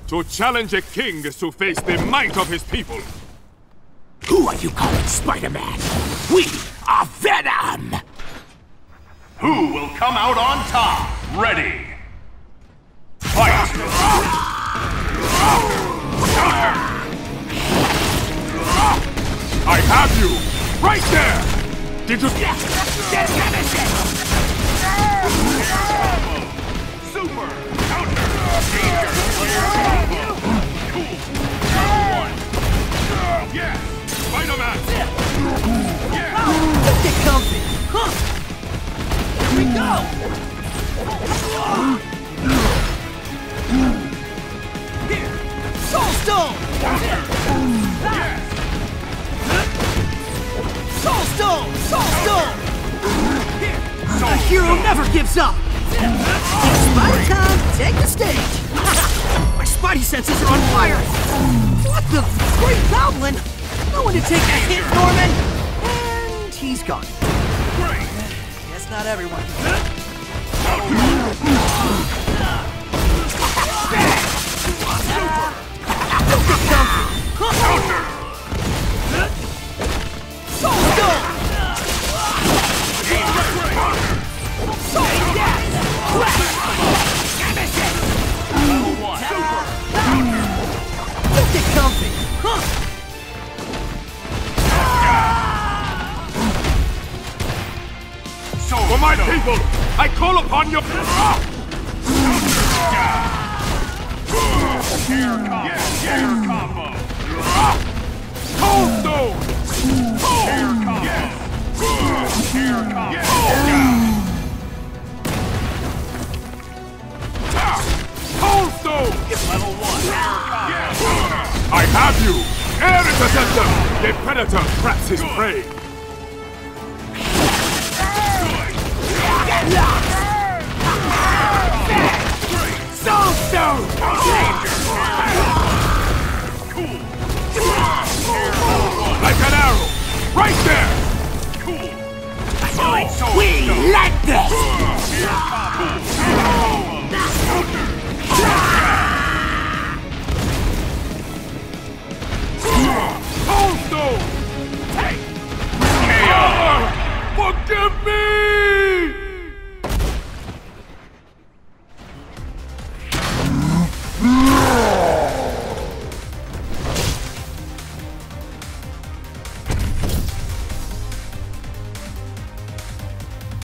To challenge a king is to face the might of his people. Who are you calling Spider-Man? We are Venom! Who will come out on top? Ready! Fight! I have you! Right there! Did you... Super! Counter! Danger! Cool! One! Yeah! Spider-Man! Yeah! Get comfy! Huh! Here we go! Here! Soul Stone! Yes! Soul Stone! Soul Stone! Here! A hero never gives up! Spider time, take the stage! My spidey senses are on fire! What the great goblin? No one to take a hit, Norman! And he's gone. Great! Guess not everyone. Counter! Soul Stone! Soul Death! Level 1! Super! Counter! Get comfy! Huh? So For my people, I call upon your... Air combo! Cold Stone! Air combo! Air combo! Cold Stone! Level 1! I have you! Air Interceptor! The predator traps his prey! Soul Stone! Like an arrow! Right there! Cool! We like this! Air combo!